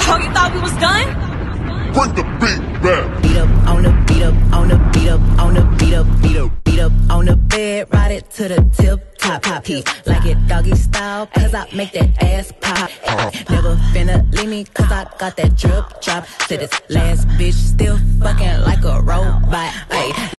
Oh, you thought we was done? Bring the beat back. Beat up on the beat up on the beat up on the beat up beat up beat up on the bed, ride it to the tip top pop he like it doggy style, cause I make that ass pop. Never finna leave me, cause I got that drip drop. To this last bitch still fucking like a robot. Ay.